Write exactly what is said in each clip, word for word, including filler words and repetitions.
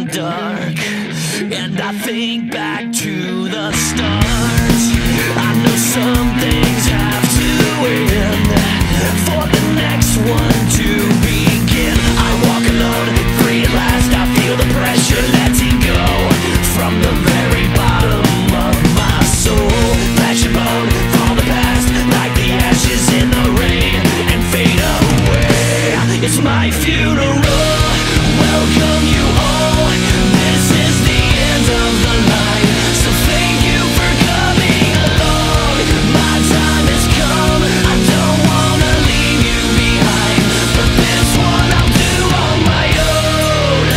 getting dark, and I think back to the start. I know some things have to end for the next one to begin. I walk alone, free at last. I feel the pressure letting go from the very bottom of my soul. Flesh and bone, fall the past like the ashes in the rain and fade away. It's my funeral. Welcome you all. This is the end of the line. So thank you for coming along. My time has come. I don't wanna leave you behind, but this one I'll do on my own.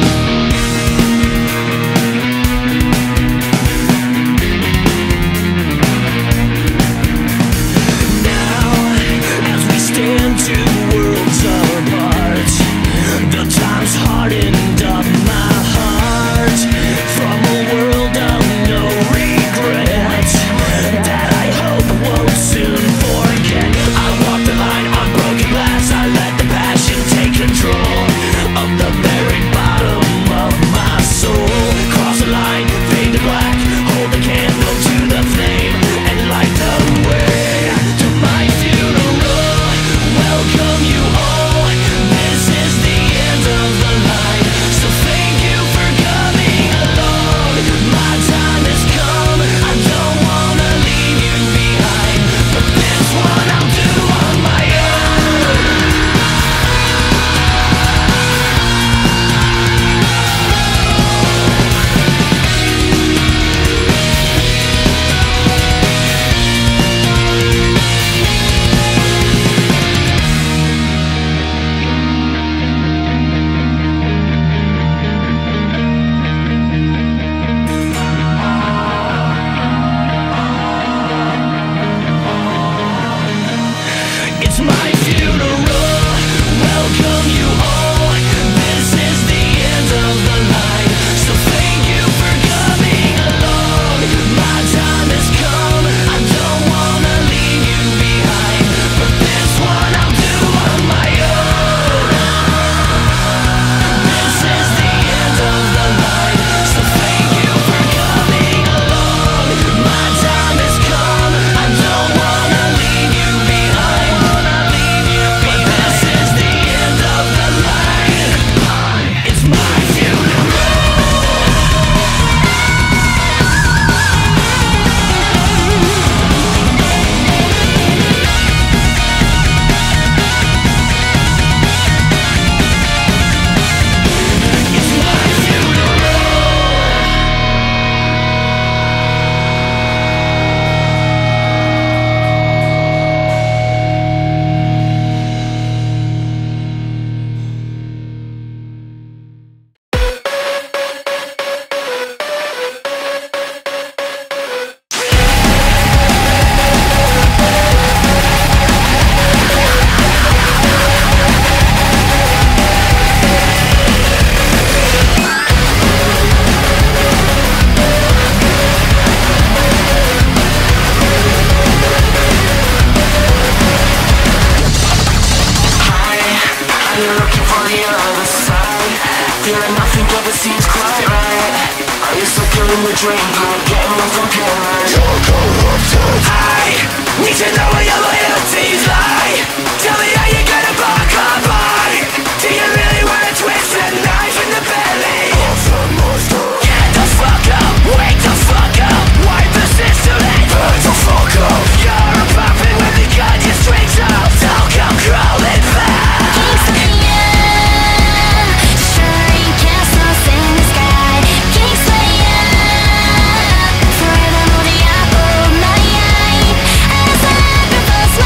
Now, as we stand two worlds apart, the time's hardened up my heart from a world of no regret that I hope won't soon forget. I walk the line on broken glass. I let the passion take control of the very bottom of my soul. Cross the line, fade to black, hold the candle to the flame and light the way to my funeral. Welcome you all. This is the end of the line. So thank you for coming along. My time has come. I don't wanna leave you behind, but this one I'll do on my own. It's my funeral. Welcome you all. This is the end of the line. So thank you for coming along. My time has come. I don't wanna leave you behind, but this one I'll do on my own. This is the end of the line. So thank you for coming along. My time has come. I don't wanna leave you behind. But this is the end of the line. It's my funeral. It's my funeral. You're looking for the other side, feeling nothing ever seems quite right. Are you stuck in the dream, girl, getting no comparing? You're corrupted. I need to know where your loyalties lie. Tell me how you're gonna buck up on. Do you really wanna twist a knife in the belly of the monster? Get the fuck up, wake the fuck up, wipe the system and burn the fuck up. You're a puppet with the gun, your strings up. Don't come crawling back. Forever, the apple of my eye. As I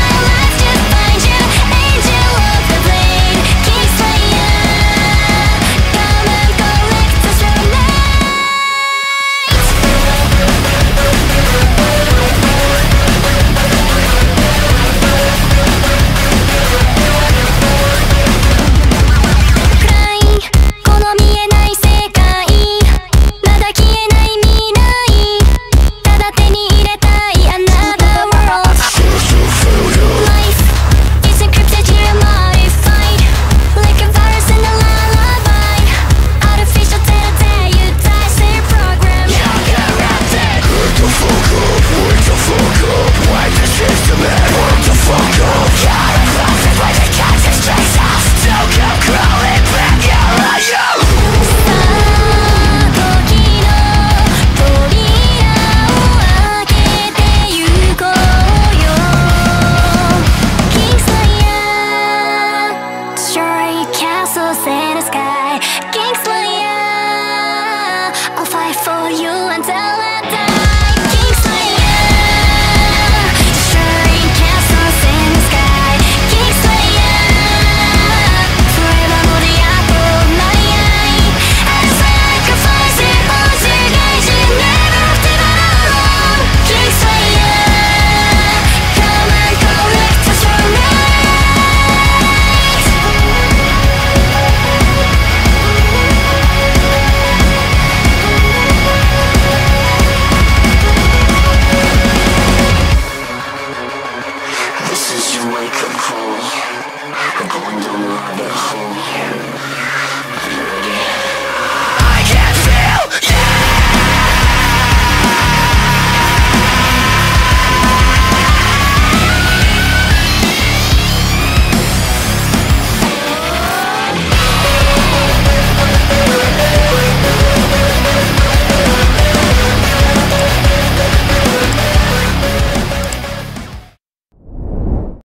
rabbit hole.